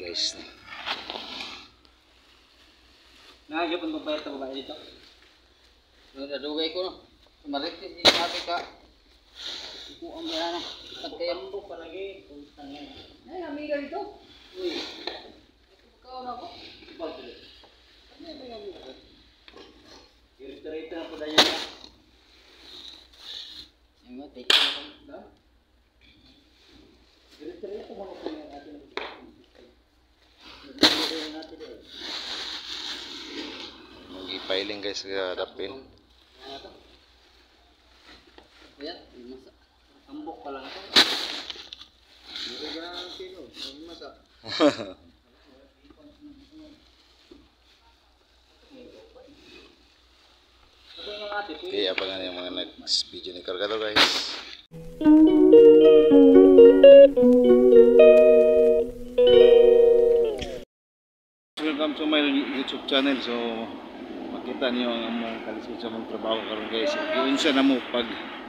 guys. Nagyo pun bayar ta babae dito. Nadugay ko no. Sumarit si sabi ka. Iku ang yan. Pagkayam po palagi kung tangin. Ay, amiga dito. Uy. Ikaw na ko. Bakit? Ano yung amiga? Irita na po dayan na. Yung mga take na ko. Ha? Irita mo ko yung atin. Mag-i-filing guys sa dapin. Ayan, masa. Ambok pa lang ako. Hindi ka na sino. Ang masa. Okay, abangan yung mga next video ni Cargado guys. Welcome to my YouTube channel. So makita niyo ang mga kalisod sa mga trabaho karon guys. Giunsa na mo pag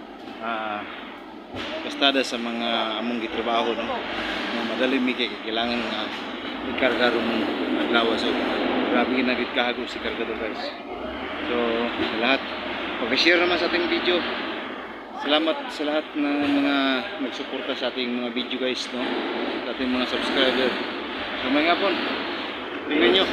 kastada sa mga among gitrabaho no. Madali mi kay kailangan nga ikarga ron adlaw. So grabe ginagit kahago si Cargado guys. So sa lahat pag-share naman sa ating video. Salamat sa lahat ng mga nagsuporta sa ating mga video guys no. Sa ating mga subscriber. So mga hapon. Tingnan nyo.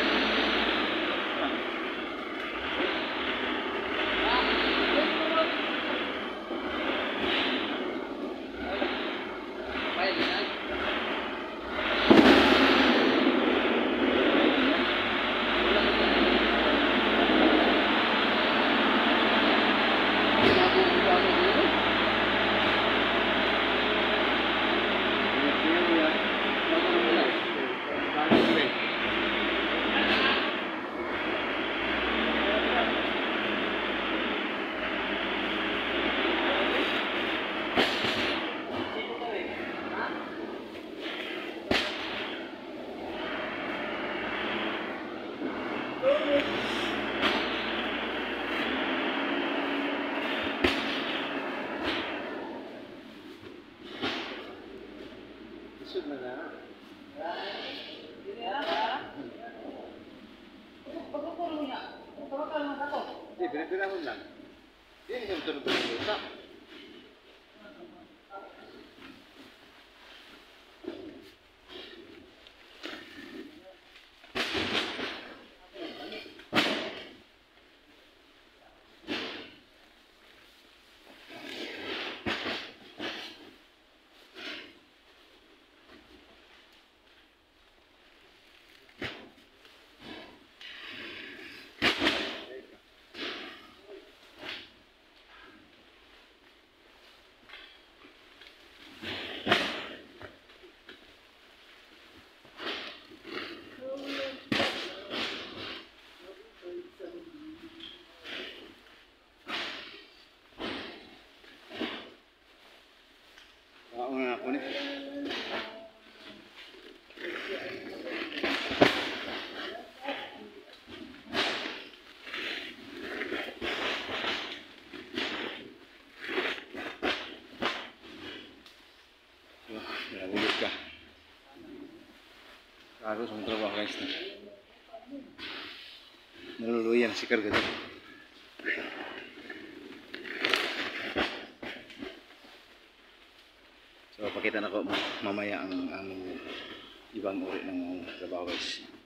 Pinapirahon lang. Hindi yung tulog-tulog dito. Ako nih. Nalulog ka. Harus ang trabaho guys. Naluluyan si Cargado. So pakita na ko mamaya ang ibang uri ng trabaho guys.